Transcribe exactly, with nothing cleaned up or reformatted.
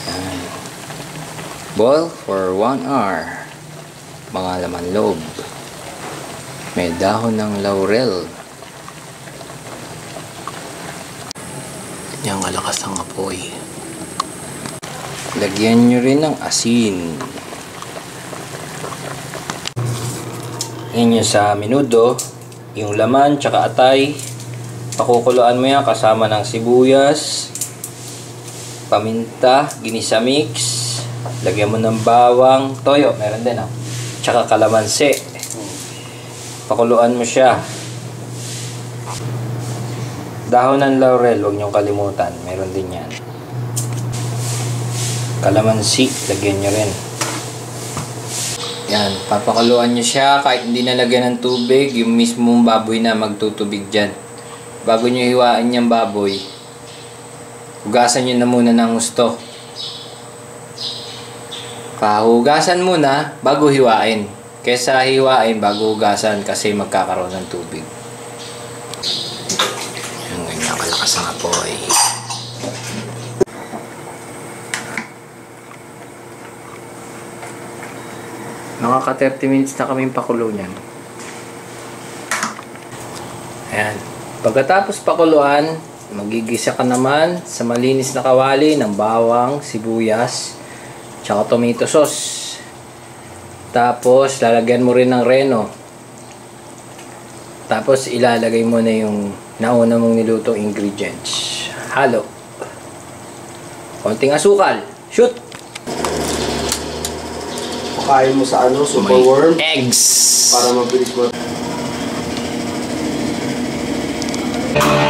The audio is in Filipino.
Yan. Boil for one hour. Mga laman loob. May dahon ng laurel. Yan kalakas ang apoy. Lagyan nyo rin ng asin. Yan yung sa menudo. Yung laman tsaka atay. Pakukuluan mo yan kasama ng sibuyas, paminta, ginisa mix. Lagyan mo ng bawang, toyo, meron din ah. Tsaka kalamansi. Pakuluan mo siya. Dahon ng laurel, huwag niyong kalimutan. Meron din yan. Kalamansi, lagyan nyo rin. Yan, papakuluan nyo siya kahit hindi nalagyan ng tubig. Yung mismong baboy na magtutubig dyan. Bago nyo hiwain yung baboy, hugasan nyo na muna ng gusto. Pahugasan muna bago hiwain. Kesa hiwain bago hugasan kasi magkakaroon ng tubig. Yung ganyan kalakas ang apoy. Nakaka thirty minutes na kaming pakulo niyan. Ayan. Pagkatapos pakuluan, magigisa ka naman sa malinis na kawali ng bawang, sibuyas, tsaka tomato sauce. Tapos, lalagyan mo rin ng reno. Tapos, ilalagay mo na yung nauna mong nilutong ingredients. Halo. Konting asukal. Shoot! Pakain mo sa ano, super worm. Eggs! Para mabilis mo.